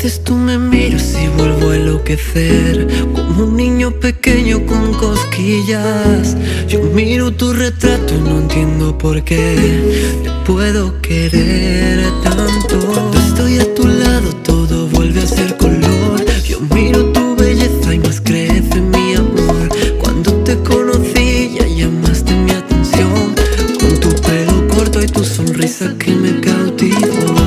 veces tú me miras y vuelvo a enloquecer, como un niño pequeño con cosquillas. Yo miro tu retrato y no entiendo por qué te puedo querer tanto. Cuando estoy a tu lado todo vuelve a ser color. Yo miro tu belleza y más crece mi amor. Cuando te conocí ya llamaste mi atención, con tu pelo corto y tu sonrisa que me cautivó.